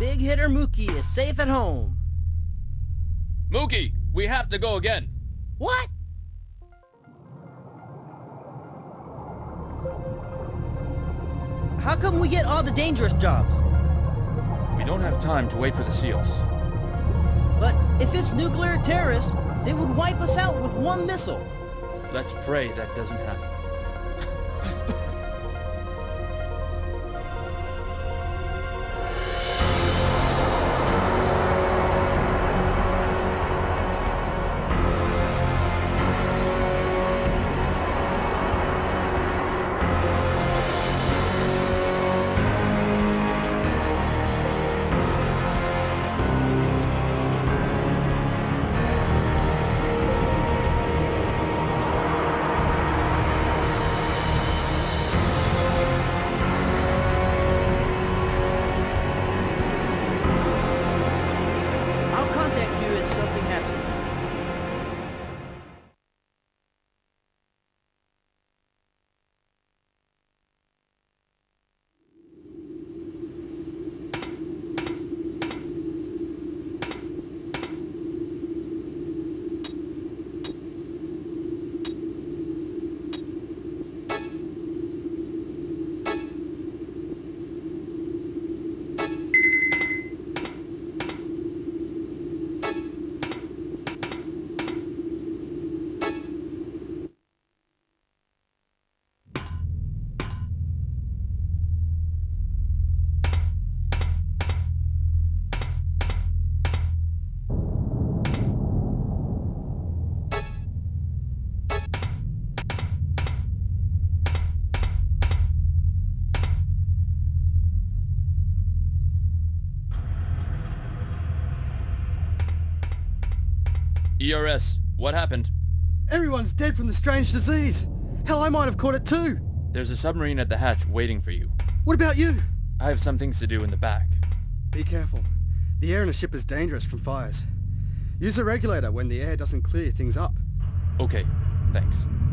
big hitter Mookie is safe at home. Mookie, we have to go again. What? How come we get all the dangerous jobs? We don't have time to wait for the SEALs. But if it's nuclear terrorists, they would wipe us out with one missile. Let's pray that doesn't happen. ERS, what happened? Everyone's dead from the strange disease. Hell, I might have caught it too. There's a submarine at the hatch waiting for you. What about you? I have some things to do in the back. Be careful. The air in a ship is dangerous from fires. Use the regulator when the air doesn't clear things up. Okay, thanks.